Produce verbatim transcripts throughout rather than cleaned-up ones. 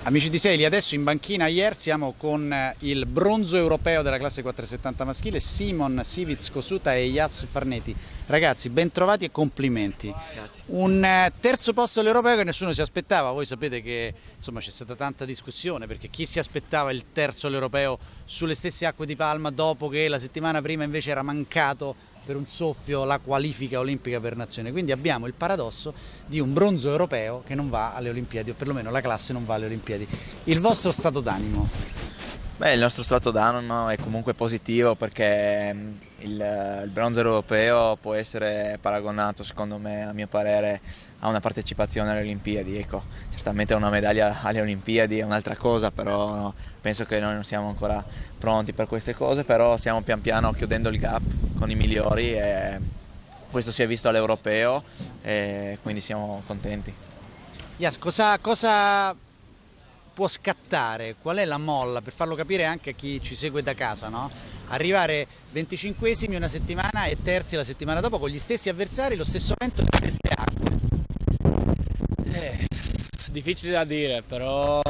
Amici di Seili, adesso in banchina ieri siamo con il bronzo europeo della classe quattrocentosettanta maschile, Simon Sivic Cosuta e Jas Farneti. Ragazzi, ben trovati e complimenti. Grazie. Un terzo posto all'europeo che nessuno si aspettava. Voi sapete che insomma c'è stata tanta discussione, perché chi si aspettava il terzo all'europeo sulle stesse acque di Palma dopo che la settimana prima invece era mancato per un soffio la qualifica olimpica per nazione. Quindi abbiamo il paradosso di un bronzo europeo che non va alle Olimpiadi, o perlomeno la classe non va alle Olimpiadi. Il vostro stato d'animo? Beh, il nostro stato d'animo è comunque positivo, perché il, il bronzo europeo può essere paragonato, secondo me, a mio parere, a una partecipazione alle Olimpiadi. Ecco, certamente una medaglia alle Olimpiadi è un'altra cosa, però no, penso che noi non siamo ancora pronti per queste cose, però stiamo pian piano chiudendo il gap con i migliori e questo si è visto all'europeo e quindi siamo contenti. Yes, cosa, cosa può scattare? Qual è la molla, per farlo capire anche a chi ci segue da casa, no? Arrivare venticinquesimi una settimana e terzi la settimana dopo con gli stessi avversari, lo stesso vento e le stesse acque. Eh, difficile da dire, però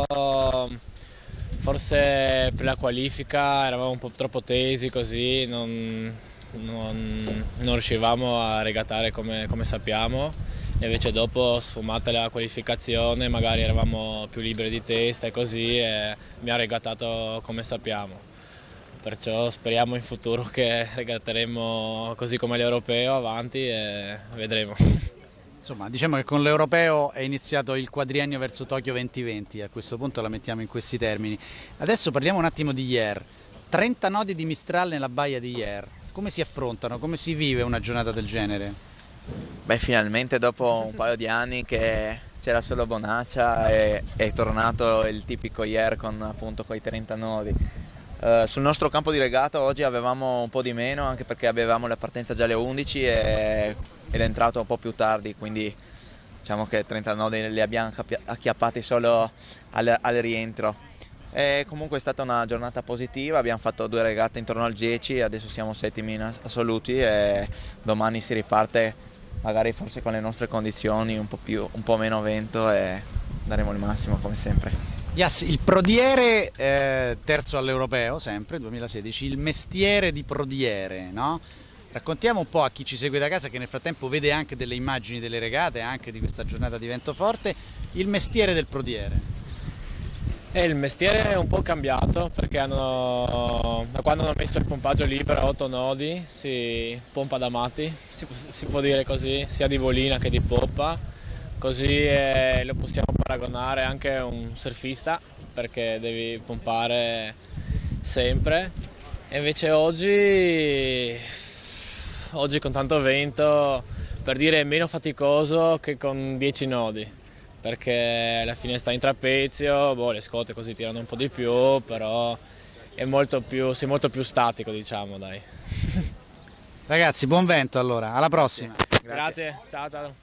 forse per la qualifica eravamo un po' troppo tesi, così non, non, non riuscivamo a regattare come, come sappiamo. E invece dopo, sfumata la qualificazione, magari eravamo più liberi di testa e così, e abbiamo regattato come sappiamo. Perciò speriamo in futuro che regatteremo così come l'europeo avanti e vedremo. Insomma, diciamo che con l'europeo è iniziato il quadriennio verso Tokyo duemilaventi, a questo punto la mettiamo in questi termini. Adesso parliamo un attimo di ieri. trenta nodi di Mistral nella baia di ieri. Come si affrontano? Come si vive una giornata del genere? Beh, finalmente dopo un paio di anni che c'era solo Bonaccia è, è tornato il tipico ieri con appunto quei trenta nodi. Uh, sul nostro campo di regata oggi avevamo un po' di meno, anche perché avevamo la partenza già alle undici e, ed è entrato un po' più tardi, quindi diciamo che trenta nodi li abbiamo acchiappati solo al, al rientro. E comunque è stata una giornata positiva, abbiamo fatto due regate intorno al dieci, adesso siamo settimi in assoluti e domani si riparte magari forse con le nostre condizioni, un po' più, un po' meno vento, e daremo il massimo come sempre. Yes, il prodiere, eh, terzo all'europeo, sempre, duemilasedici, il mestiere di prodiere, no? Raccontiamo un po' a chi ci segue da casa, che nel frattempo vede anche delle immagini delle regate, anche di questa giornata di vento forte, il mestiere del prodiere. E il mestiere è un po' cambiato, perché hanno, da quando hanno messo il pompaggio libero a otto nodi si pompa da matti, si, si può dire così, sia di volina che di poppa, così eh, lo possiamo paragonare anche a un surfista, perché devi pompare sempre. E invece oggi, oggi con tanto vento, per dire, è meno faticoso che con dieci nodi, perché alla fine sta in trapezio, boh, le scote così tirano un po' di più, però è molto più, sei molto più statico, diciamo, dai. Ragazzi, buon vento allora, alla prossima. Grazie, ciao ciao.